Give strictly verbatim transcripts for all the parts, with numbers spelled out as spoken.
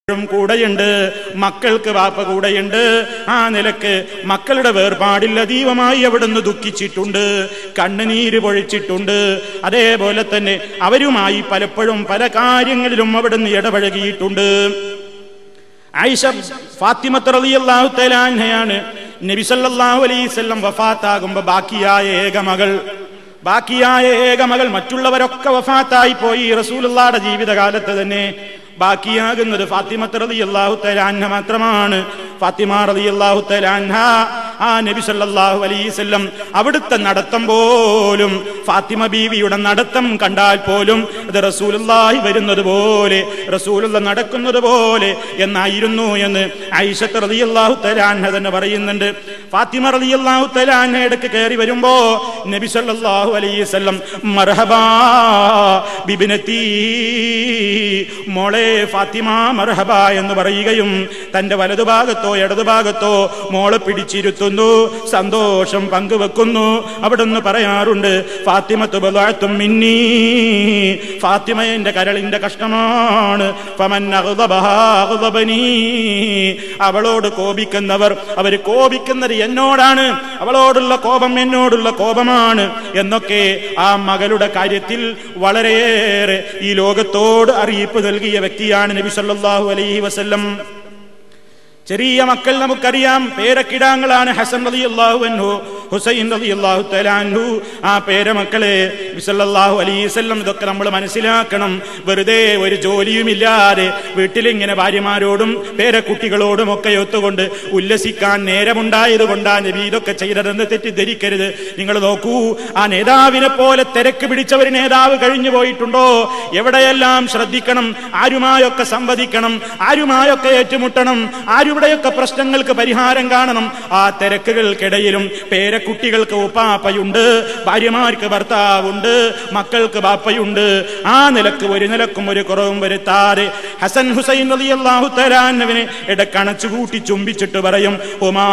കൂടെയുണ്ട്, മക്കൾക്ക് വാപ്പ കൂടെയുണ്ട്. ആ നിലക്ക് മക്കളുടെ വേർപാടിൽ അതീവമായി അവിടുന്ന് ദുഃഖിച്ചിട്ടുണ്ട്, കണ്ണുനീര് പൊഴിച്ചിട്ടുണ്ട്. അതേപോലെ തന്നെ അവരുമായി പലപ്പോഴും പല കാര്യങ്ങളിലും അവിടുന്ന് ഇടപഴകിയിട്ടുണ്ട്. ആയിഷ ഫാത്തിമത്ത് റളിയല്ലാഹു തആല അൻഹയാണ് നബി സല്ലല്ലാഹു അലൈഹി വസല്ലം വഫാത്താകുമ്പോൾ ബാക്കിയായ ഏക മകൾ. ബാക്കിയായ ഏക മകൾ മറ്റുള്ളവരൊക്കെ വഫാത്തായി പോയി. റസൂലുള്ളാഹിയുടെ ജീവിതകാലത്ത് തന്നെ ബാക്കിയാകുന്നത് ഫാത്തിമത്ത് റളിയല്ലാഹു തആല അൻഹ മാത്രമാണ്. ഫാത്തിമ റളിയല്ലാഹു തആല അൻഹ ആ നബി സല്ലല്ലാഹു അലൈഹി വസല്ലം അവിടുത്തെ നടത്തം പോലും, ഫാത്തിമ ബീവിയുടെ നടത്തം കണ്ടാൽ പോലും അത് റസൂലുള്ളാഹി വരുന്നത് പോലെ, റസൂലുള്ള നടക്കുന്നത് പോലെ എന്നായിരുന്നു എന്ന് ആയിഷ റളിയല്ലാഹു തആല അൻഹ തന്നെ പറയുന്നുണ്ട്. ഫാത്തിമ റളിയല്ലാഹു തആല അൻഹ ഇടയ്ക്ക് കയറി വരുമ്പോ നബി സല്ലല്ലാഹു അലൈഹി വസല്ലം മർഹബാ ബിബ്നതി, മോളെ ഫാത്തിമ മർഹബ എന്ന് പറയുകയും തന്റെ വലതുഭാഗത്തോ ഇടതുഭാഗത്തോ മോളെ പിടിച്ചിരുത്തുന്നു, സന്തോഷം പങ്കുവെക്കുന്നു. അവിടുന്ന് പറയാറുണ്ട്, ഫാത്തിമത്തു ബളഅത്തും മിന്നീ, ഫാത്തിമ എന്റെ കരളിന്റെ കഷ്ണമാണ്. ഫമൻ അഗ്ദബഹാ അഗ്ദബനീ, അവളോട് കോപിക്കുന്നവർ അവർ കോപിക്കുന്നത് എന്നോടാണ്, അവളോടുള്ള കോപം എന്നോടുള്ള കോപമാണ് എന്നൊക്കെ ആ മകളുടെ കാര്യത്തിൽ വളരെയേറെ ഈ ലോകത്തോട് അറിയിപ്പ് നൽകിയ വ്യക്തിയാണ് നബി സല്ലല്ലാഹു അലൈഹി വസല്ലം. ചെറിയ മക്കൾ നമുക്കറിയാം, പേരക്കിടാങ്ങളാണ് ഹസൻ റളിയല്ലാഹു അൻഹു, ഹുസൈൻ റളിയല്ലാഹു തആല അൻഹു. ആ പേരമക്കളെ നബി സല്ലല്ലാഹു അലൈഹി വസല്ലം ഇതൊക്കെ നമ്മൾ മനസ്സിലാക്കണം. വെറുതെ ഒരു ജോലിയുമില്ലാതെ വീട്ടിലിങ്ങനെ ഭാര്യമാരോടും പേരക്കുട്ടികളോടും ഒക്കെ ഒത്തുകൊണ്ട് ഉല്ലസിക്കാൻ നേരമുണ്ടായത് കൊണ്ടാണ് നബി ഇതൊക്കെ ചെയ്തതെന്ന് തെറ്റിദ്ധരിക്കരുത്. നിങ്ങൾ നോക്കൂ, ആ നേതാവിനെ പോലെ തിരക്ക് പിടിച്ച ഒരു നേതാവ് കഴിഞ്ഞു പോയിട്ടുണ്ടോ? എവിടെയെല്ലാം ശ്രദ്ധിക്കണം, ആരുമായൊക്കെ സംവദിക്കണം, ആരുമായൊക്കെ ഏറ്റുമുട്ടണം, ആരും ഇവിടെയൊക്കെ പ്രശ്നങ്ങൾക്ക് പരിഹാരം കാണണം. ആ തിരക്കുകൾക്കിടയിലും പേരക്കുട്ടികൾക്ക് ഉപ്പാപ്പയുണ്ട്, ഭാര്യമാർക്ക് ഭർത്താവുണ്ട്, മക്കൾക്ക് ബാപ്പയുണ്ട്. ആ നിലക്ക് ഒരു നിലക്കും ഒരു കുറവും വരുത്താതെ ഹസൻ ഹുസൈൻ റളിയല്ലാഹു തആല അൻഹുവിനെ ഇടക്കണച്ചു കൂട്ടി ചുംബിച്ചിട്ട് പറയും, ഉമാ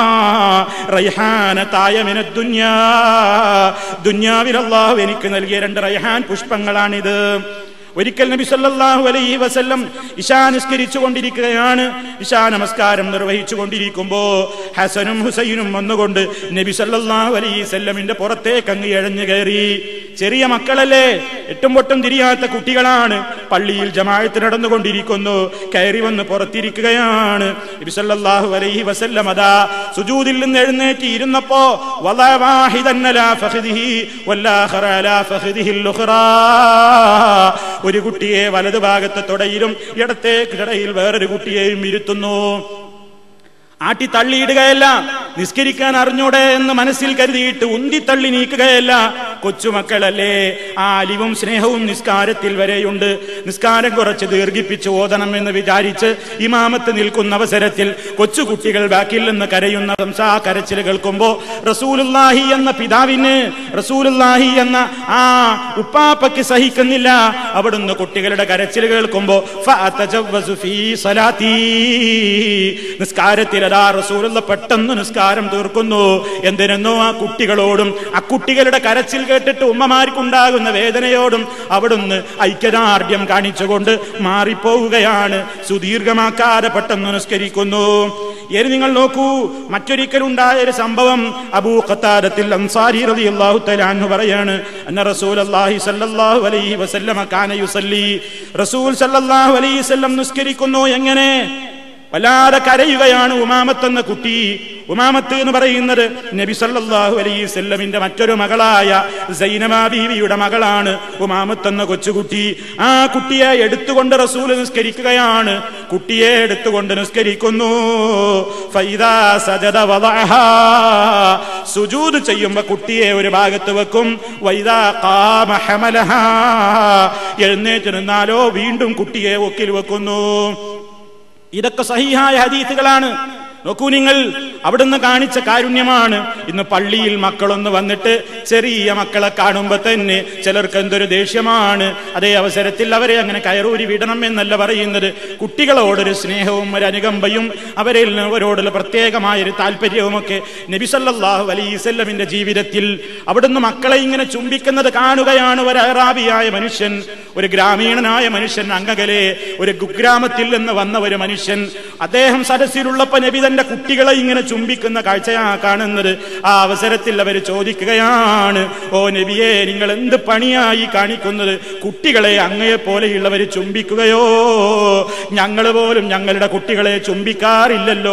റൈഹാനതായ മിനദ് ദുനിയാ, ദുനിയാവിൽ അല്ലാഹു എനിക്ക് നൽകിയ രണ്ട് റൈഹാൻ പുഷ്പങ്ങളാണിത്. ഒരിക്കൽ നബി സല്ലല്ലാഹു അലൈഹി വസല്ലം ഇശാ നിസ്കരിച്ചു കൊണ്ടിരിക്കുകയാണ്. ഇശാ നമസ്കാരം നിർവഹിച്ചു കൊണ്ടിരിക്കുമ്പോ ഹസനും ഹുസൈനും വന്നുകൊണ്ട് നബി സല്ലല്ലാഹു അലൈഹി വസല്ലമിന്റെ പുറത്തേക്ക് അങ്ങ് എഴഞ്ഞു കയറി. ചെറിയ മക്കളല്ലേ, എട്ടും പൊട്ടും തിരിയാത്ത കുട്ടികളാണ്. പള്ളിയിൽ ജമാഅത്ത് നടന്നുകൊണ്ടിരിക്കുന്നു, കയറി വന്ന് പുറത്തിരിക്കുകയാണ്. നബി സല്ലല്ലാഹു അലൈഹി വസല്ലം അതാ സുജൂദിൽ നിന്ന് എഴുന്നേറ്റ് ഇരുന്നപ്പോ വളഅ വാഹിദൻ അലാ ഫഖദിഹി വല്ലാഖറ അലാ ഫഖദിഹിൽ ഉഖറാ, ഒരു കുട്ടിയെ വലതുഭാഗത്തെ തുടയിലും ഇടത്തേക്ക് തുടയിൽ വേറൊരു കുട്ടിയെയും ഇരുത്തുന്നു. ആട്ടി തള്ളിയിടുകയല്ല, നിസ്കരിക്കാൻ അറിഞ്ഞൂടെ എന്ന് മനസ്സിൽ കരുതിയിട്ട് ഉന്തിത്തള്ളി നീക്കുകയല്ല. കൊച്ചുമക്കളല്ലേ, ആ അലിവും സ്നേഹവും നിസ്കാരത്തിൽ വരെയുണ്ട്. നിസ്കാരം കുറച്ച് ദീർഘിപ്പിച്ച് ഓതണം എന്ന് വിചാരിച്ച് ഇമാമത്ത് നിൽക്കുന്ന അവസരത്തിൽ കൊച്ചുകുട്ടികൾ ബാക്കിൽ നിന്ന് കരയുന്ന സംസാ കരച്ചിൽ കേൾക്കുമ്പോ റസൂലുള്ളാഹി എന്ന പിതാവിന്, റസൂലുള്ളാഹി എന്ന ആ ഉപ്പാപ്പയ്ക്ക് സഹിക്കുന്നില്ല. അവിടുന്ന് കുട്ടികളുടെ കരച്ചിൽ കേൾക്കുമ്പോ ഫഅതജവ്വസു ഫീ സലാത്തി, നിസ്കാരത്തിൽ അതാ റസൂലുള്ള പെട്ടെന്ന് നിസ്കാരം തീർക്കുന്നു. എന്തിനെന്നോ ആ കുട്ടികളോടും ആ കുട്ടികളുടെ കരച്ചിൽ കേട്ടിട്ട് ഉമ്മമാർക്കുണ്ടാകുന്ന വേദനയോടും അവിടുന്ന് ഐക്യദാർഢ്യം കാണിച്ചുകൊണ്ട് മാറിപ്പോവുകയാണ്. സുദീർഘമാക്കാതെ പെട്ടെന്ന് നിസ്കരിക്കുന്നു. ഇനി നിങ്ങൾ നോക്കൂ, മറ്റൊരിക്കലുണ്ടായ ഒരു സംഭവം അബൂ ഖതാദത്തുൽ അൻസാരി റളിയല്ലാഹു തആല അൻഹു പറയാണ്, അന്ന റസൂലുള്ളാഹി സ്വല്ലല്ലാഹു അലൈഹി വസല്ലം കാന യുസല്ലി, റസൂൽ സ്വല്ലല്ലാഹു അലൈഹി വസല്ലം നിസ്കരിക്കുന്നു. എങ്ങനെ? വല്ലാതെ കരയുകയാണ് ഉമാമത്ത് എന്ന കുട്ടി. ഉമാമത്ത് എന്ന് പറയുന്നത് നബി സല്ലല്ലാഹു അലൈഹി വസല്ലമിന്റെ മറ്റൊരു മകളായ സൈനബ ബീവിയുടെ മകളാണ് ഉമാമത്ത് എന്ന കൊച്ചുകുട്ടി. ആ കുട്ടിയെ എടുത്തുകൊണ്ട് റസൂൽ നിസ്കരിക്കുകയാണ്. കുട്ടിയെ എടുത്തുകൊണ്ട് നിസ്കരിക്കുന്നു. ഫൈദാ സജദ വദഅഹാ, സുജൂദ് ചെയ്യുമ്പോൾ കുട്ടിയെ ഒരു ഭാഗത്ത് വെക്കും. വൈദാ ഖാമ ഹമലഹാ, എഴുന്നേറ്റ് നിന്നാലോ വീണ്ടും കുട്ടിയെ ഒക്കിൽ വെക്കുന്നു. ഇതൊക്കെ സഹീഹായ ഹദീസുകളാണ്. നോക്കൂ നിങ്ങൾ, അവിടുന്ന് കാണിച്ച കാരുണ്യമാണ്. ഇന്ന് പള്ളിയിൽ മക്കളൊന്ന് വന്നിട്ട് ചെറിയ മക്കളെ കാണുമ്പോ തന്നെ ചിലർക്ക് എന്തൊരു ദേഷ്യമാണ്. അതേ അവസരത്തിൽ അവരെ അങ്ങനെ കയറൂരി വിടണം എന്നല്ല പറയുന്നത്. കുട്ടികളോടൊരു സ്നേഹവും ഒരു അനുകമ്പയും അവരിൽ അവരോടുള്ള പ്രത്യേകമായൊരു താല്പര്യവുമൊക്കെ നബി സല്ലല്ലാഹു അലൈഹി വസല്ലമിന്റെ ജീവിതത്തിൽ അവിടുന്ന് മക്കളെ ഇങ്ങനെ ചുംബിക്കുന്നത് കാണുകയാണ്. ഒരു അറാബിയായ മനുഷ്യൻ, ഒരു ഗ്രാമീണനായ മനുഷ്യൻ, അങ്ങകലെ ഒരു കുഗ്രാമത്തിൽ നിന്ന് വന്ന ഒരു മനുഷ്യൻ, അദ്ദേഹം സദസ്സിലുള്ളപ്പോ നബി തന്റെ കുട്ടികളെ ഇങ്ങനെ ചുംബിക്കുന്ന കാഴ്ചയാ കാണുന്നത്. ആ അവസരത്തിൽ അവർ ചോദിക്കുകയാണ്, ഓ നബിയെ, നിങ്ങൾ എന്ത് പണിയായി കാണിക്കുന്നത്? കുട്ടികളെ അങ്ങയെ പോലെയുള്ളവർ ചുംബിക്കുകയോ? ഞങ്ങൾ പോലും ഞങ്ങളുടെ കുട്ടികളെ ചുംബിക്കാറില്ലല്ലോ.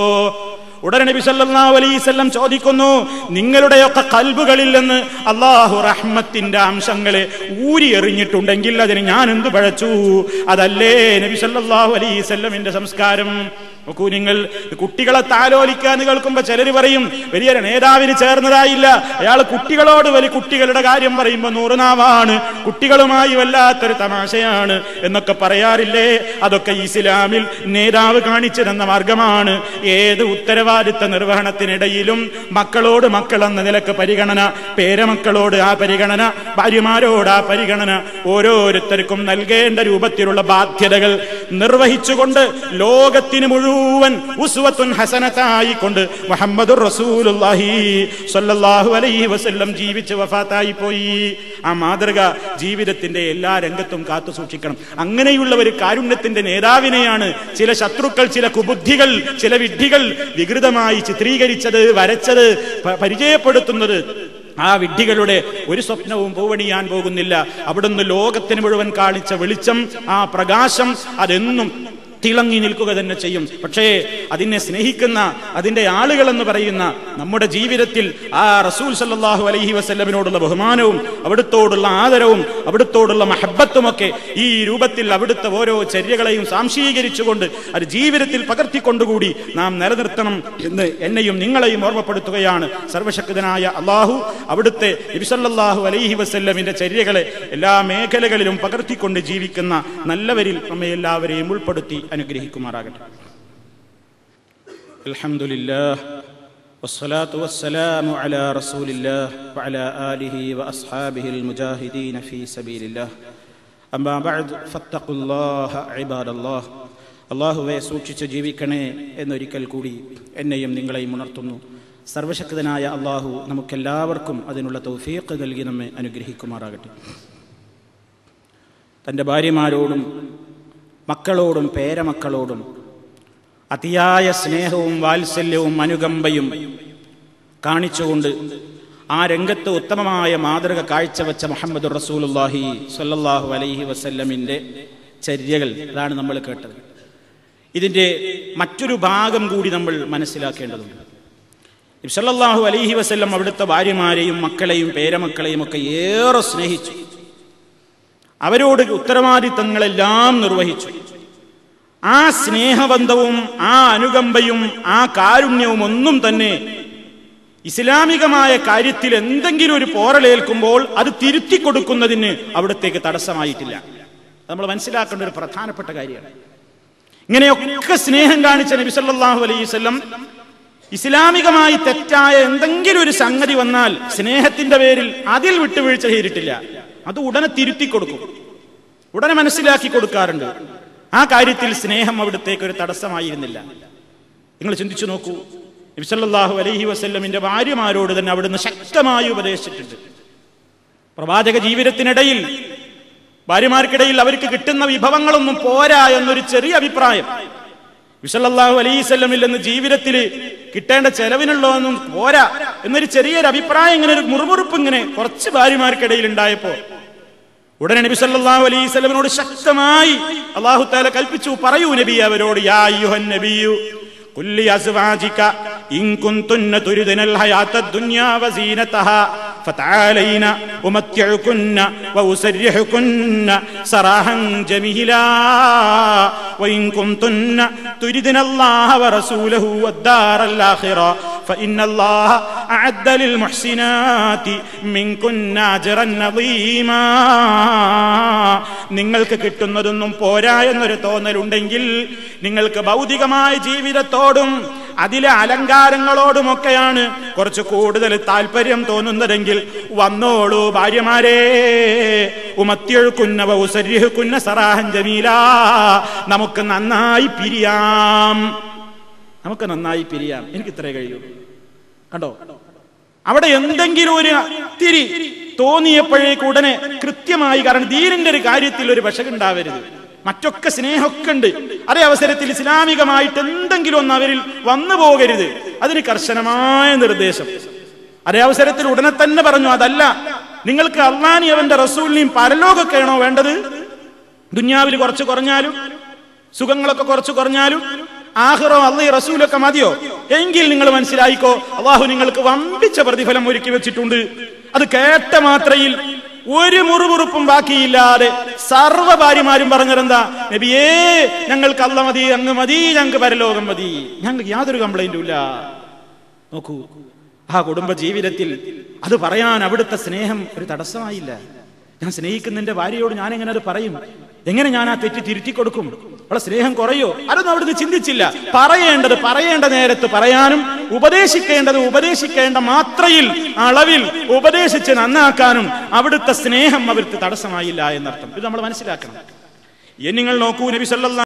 ഉടനെ നബി സല്ലല്ലാഹു അലൈഹി വസല്ലം ചോദിക്കുന്നു, നിങ്ങളുടെയൊക്കെ ഖൽബുകളിൽ നിന്ന് അല്ലാഹു റഹ്മത്തിന്റെ അംശങ്ങളെ ഊരി എറിഞ്ഞിട്ടുണ്ടെങ്കിൽ അതിന് ഞാൻ എന്ത് പഴച്ചു? അതല്ലേ നബി സല്ലല്ലാഹു അലൈഹി വസല്ലമിന്റെ സംസ്കാരം? നോക്കൂ, നിങ്ങൾ കുട്ടികളെ താലോലിക്കാന്ന് കേൾക്കുമ്പോ ചിലർ പറയും വലിയൊരു നേതാവിന് ചേർന്നതായില്ല, അയാൾ കുട്ടികളോട് വലിയ കുട്ടികളുടെ കാര്യം പറയുമ്പോ നൂറുനാവാണ്, കുട്ടികളുമായി വല്ലാത്തൊരു തമാശയാണ് എന്നൊക്കെ പറയാറില്ലേ? അതൊക്കെ ഇസ്ലാമിൽ നേതാവ് കാണിച്ചു തന്ന മാർഗമാണ്. ഏത് ഉത്തരവാദിത്ത നിർവഹണത്തിനിടയിലും മക്കളോട് മക്കൾ എന്ന നിലക്ക് പരിഗണന, പേരമക്കളോട് ആ പരിഗണന, ഭാര്യമാരോട് ആ പരിഗണന, ഓരോരുത്തർക്കും നൽകേണ്ട രൂപത്തിലുള്ള ബാധ്യതകൾ നിർവഹിച്ചുകൊണ്ട് ലോകത്തിന് മുഴുവൻ ഉസ്വത്തുൻ ഹസനത്തായിക്കൊണ്ട് മുഹമ്മദുർ റസൂലുള്ളാഹി സ്വല്ലല്ലാഹു അലൈഹി വസല്ലം ജീവിച്ച് വഫാത്തായി പോയി. ആ മാതൃക ജീവിതത്തിന്റെ എല്ലാ രംഗത്തും കാത്തു സൂക്ഷിക്കണം. അങ്ങനെയുള്ള ഒരു കാരുണ്യത്തിന്റെ നേതാവിനെയാണ് ചില ശത്രുക്കൾ, ചില കുബുദ്ധികൾ, ചില വിഡ്ഢികൾ വികൃതമായി ചിത്രീകരിച്ചത്, വരച്ചത്, പരിചയപ്പെടുത്തുന്നത്. ആ വിഡ്ഢികളുടെ ഒരു സ്വപ്നവും പൂവണിയാൻ പോകുന്നില്ല. അവിടുന്ന് ലോകത്തിന് മുഴുവൻ കാണിച്ച വെളിച്ചം, ആ പ്രകാശം അതെന്നും തിളങ്ങി നിൽക്കുക തന്നെ ചെയ്യും. പക്ഷേ അതിനെ സ്നേഹിക്കുന്ന അതിന്റെ ആളുകൾ എന്ന് പറയുന്ന നമ്മുടെ ജീവിതത്തിൽ ആ റസൂൽ സല്ലല്ലാഹു അലൈഹി വസല്ലമിനോടുള്ള ബഹുമാനവും അവിടുത്തോടുള്ള ആദരവും അവിടുത്തോടുള്ള മഹബ്ബത്തുമൊക്കെ ഈ രൂപത്തിൽ അവിടുത്തെ ഓരോ ചര്യകളെയും സാംശീകരിച്ചുകൊണ്ട് അത് ജീവിതത്തിൽ പകർത്തിക്കൊണ്ടുകൂടി നാം നിലനിർത്തണം എന്ന് എന്നെയും നിങ്ങളെയും ഓർമ്മപ്പെടുത്തുകയാണ് സർവശക്തനായ അള്ളാഹു. അവിടുത്തെ നബി സല്ലല്ലാഹു അലൈഹി വസല്ലമിന്റെ ചര്യകളെ എല്ലാ മേഖലകളിലും പകർത്തിക്കൊണ്ട് ജീവിക്കുന്ന നല്ലവരിൽ നമ്മെ എല്ലാവരെയും ഉൾപ്പെടുത്തി അനുഗ്രഹിക്കുമാറാകട്ടെ. അൽഹംദുലില്ലാഹ് വസ്സലാത്തു വസ്സലാമു അലാ റസൂലില്ലാഹ് വഅലാ ആലിഹി വഅസ്ഹാബിഹിൽ മുജാഹിദീന ഫീ സബീലില്ലാഹ്. അമ്മാ ബഅദ് ഫത്തഖുല്ലാഹ ഇബാദല്ലാഹ്. അല്ലാഹുവേ, സൂക്ഷിച്ച് ജീവിക്കണേ എന്നൊരിക്കൽ കൂടി എന്നെയും നിങ്ങളെയും ഉണർത്തുന്നു. സർവശക്തനായ അല്ലാഹു നമുക്കെല്ലാവർക്കും അതിനുള്ള തൗഫീഖ് നൽകി നമ്മെ അനുഗ്രഹിക്കുമാറാകട്ടെ. തൻ്റെ ഭാര്യമാരോടും മക്കളോടും പേരമക്കളോടും അതിയായ സ്നേഹവും വാത്സല്യവും അനുകമ്പയും കാണിച്ചുകൊണ്ട് ആ രംഗത്ത് ഉത്തമമായ മാതൃക കാഴ്ചവെച്ച മുഹമ്മദുർ റസൂലുള്ളാഹി സ്വല്ലല്ലാഹു അലൈഹി വസല്ലമിന്റെ ചര്യകൾ, അതാണ് നമ്മൾ കേട്ടത്. ഇതിൻ്റെ മറ്റൊരു ഭാഗം കൂടി നമ്മൾ മനസ്സിലാക്കേണ്ടതുണ്ട്. നബി സല്ലല്ലാഹു അലൈഹി വസല്ലം അവിടുത്തെ ഭാര്യമാരെയും മക്കളെയും പേരമക്കളെയും ഒക്കെ ഏറെ സ്നേഹിച്ചു. അവരോട് ഉത്തരവാദിത്തങ്ങളെല്ലാം നിർവഹിച്ചു. ആ സ്നേഹബന്ധവും ആ അനുകമ്പയും ആ കാരുണ്യവും ഒന്നും തന്നെ ഇസ്ലാമികമായ കാര്യത്തിൽ എന്തെങ്കിലും ഒരു പോറലേൽക്കുമ്പോൾ അത് തിരുത്തി കൊടുക്കുന്നതിന് അവിടത്തേക്ക് തടസ്സമായിട്ടില്ല. നമ്മൾ മനസ്സിലാക്കേണ്ട ഒരു പ്രധാനപ്പെട്ട കാര്യമാണ്. ഇങ്ങനെയൊക്കെ സ്നേഹം കാണിച്ച നബി സല്ലല്ലാഹു അലൈഹി വസല്ലം ഇസ്ലാമികമായി തെറ്റായ എന്തെങ്കിലും ഒരു സംഗതി വന്നാൽ സ്നേഹത്തിന്റെ പേരിൽ അതിൽ വിട്ടുവീഴ്ച ചെയ്തിട്ടില്ല. അത് ഉടനെ തിരുത്തി കൊടുക്കും, ഉടനെ മനസ്സിലാക്കി കൊടുക്കാറുണ്ട്. ആ കാര്യത്തിൽ സ്നേഹം അവിടുത്തേക്ക് ഒരു തടസ്സമായിരുന്നില്ല. നിങ്ങൾ ചിന്തിച്ചു നോക്കൂ, നബി സല്ലല്ലാഹു അലൈഹി വസല്ലമിന്റെ ഭാര്യമാരോട് തന്നെ അവിടുന്ന് ശക്തമായി ഉപദേശിച്ചിട്ടുണ്ട്. പ്രവാചക ജീവിതത്തിനിടയിൽ ഭാര്യമാർക്കിടയിൽ അവർക്ക് കിട്ടുന്ന വിഭവങ്ങളൊന്നും പോരാ എന്നൊരു ചെറിയ അഭിപ്രായം, നബി സല്ലല്ലാഹു അലൈഹി വസല്ലമിൽ നിന്ന് ജീവിതത്തിൽ കിട്ടേണ്ട ചെലവിനുള്ളതൊന്നും പോരാ എന്നൊരു ചെറിയൊരു അഭിപ്രായം, ഇങ്ങനെ ഒരു മുറുമുറുപ്പ് ഇങ്ങനെ കുറച്ച് ഭാര്യമാർക്കിടയിൽ ഉണ്ടായപ്പോ ഉടനെ നബി സല്ലല്ലാഹു അലൈഹി വസല്ലമിനോട് ശക്തമായി അല്ലാഹു തആല കൽപ്പിച്ചു, പറയൂ നബി അവരോട്, യാ അയ്യുഹൻ നബിയു കുല്ലി അസ്വാജിക ഇൻ കുൻതുന്ന തുരിദുനൽ ഹയാത്തദ് ദുനിയാ വസീനതഹാ ഫതആലൈന ഉമത്തിഉകുന്ന വഉസരിഹുകുന്ന സറാഹൻ ജമീലാ വഇൻ കുൻതുന്ന തുരിദുനല്ലാഹ വറസൂലഹു വദ്ദാറൽ ആഖിറ ഫഇന്നല്ലാഹ അഅദ്ദ ലിൽ മുഹ്സിനാതി മിൻകുന്ന അജ്റൻ അദീമാ. നിങ്ങൾക്ക് കിട്ടുന്നതൊന്നും പോരാ എന്നൊരു തോന്നലുണ്ടെങ്കിൽ, നിങ്ങൾക്ക് ഭൗതികമായ ജീവിതത്തോടും അതിലെ അലങ്കാരങ്ങളോടുമൊക്കെയാണ് കുറച്ച് കൂടുതൽ താല്പര്യം തോന്നുന്നതെങ്കിൽ വന്നോളൂ ഭാര്യമാരെ, ഉമത്തിയൊഴുക്കുന്ന ഉസരിഹുക്കുന്ന സറാഹൻ ജമീല, നമുക്ക് നന്നായി പിരിയാം, നമുക്ക് നന്നായി പിരിയാം. എനിക്ക് ഇത്രേ കഴിയൂ. കണ്ടോ, അവിടെ എന്തെങ്കിലും ഒരു തിരി തോന്നിയപ്പോഴേക്ക് ഉടനെ കൃത്യമായി, കാരണം ദീനിന്റെ ഒരു കാര്യത്തിൽ ഒരു വശകുണ്ടാവരുത്, മറ്റൊക്കെ സ്നേഹമൊക്കെ ഉണ്ട്. അതേ അവസരത്തിൽ ഇസ്ലാമികമായിട്ട് എന്തെങ്കിലും ഒന്ന് അവരിൽ വന്നു പോകരുത്. അതിന് കർശനമായ നിർദ്ദേശം. അതേ അവസരത്തിൽ ഉടനെ തന്നെ പറഞ്ഞു, അതല്ല, നിങ്ങൾക്ക് അള്ളാഹുവിനെയും അവന്റെ റസൂലിനെയും പരലോകമൊക്കെയാണോ വേണ്ടത്? ദുനിയാവിൽ കുറച്ച് കുറഞ്ഞാലും സുഖങ്ങളൊക്കെ കുറച്ച് കുറഞ്ഞാലും ആഖിറോ അള്ളാഹു റസൂലൊക്കെ മതിയോ? എങ്കിൽ നിങ്ങൾ മനസ്സിലായിക്കോ, അള്ളാഹു നിങ്ങൾക്ക് വമ്പിച്ച പ്രതിഫലം ഒരുക്കി വെച്ചിട്ടുണ്ട്. അത് കേട്ട മാത്രയിൽ ഒരു മുറുമുറുപ്പും ബാക്കിയില്ലാതെ സർവ്വ ഭാര്യമാരും പറഞ്ഞതെന്താ? നബിയേ, ഞങ്ങൾക്ക് അള്ള മതി, അങ്ങ് മതി, ഞങ്ങൾക്ക് പരലോകം മതി, ഞങ്ങൾക്ക് യാതൊരു കംപ്ലൈന്റും ഇല്ല. നോക്കൂ, ആ കുടുംബ ജീവിതത്തിൽ അത് പറയാൻ അവിടുത്തെ സ്നേഹം ഒരു തടസ്സമായില്ല. ഞാൻ സ്നേഹിക്കുന്ന എന്റെ ഭാര്യയോട് ഞാൻ എങ്ങനെ അത് പറയും? എങ്ങനെ ഞാൻ ആ തെറ്റി തിരുത്തി കൊടുക്കും? അവളെ സ്നേഹം കുറയോ? അതൊന്നും അവിടുന്ന് ചിന്തിച്ചില്ല. പറയേണ്ടത് പറയേണ്ട നേരത്ത് പറയാനും, ഉപദേശിക്കേണ്ടത് ഉപദേശിക്കേണ്ട മാത്രയിൽ അളവിൽ ഉപദേശിച്ച് നന്നാക്കാനും അവിടുത്തെ സ്നേഹം അവർക്ക് തടസ്സമായില്ല എന്നർത്ഥം. ഇത് നമ്മൾ മനസ്സിലാക്കണം. നിങ്ങൾ നോക്കൂ, നബി സല്ലല്ലാഹു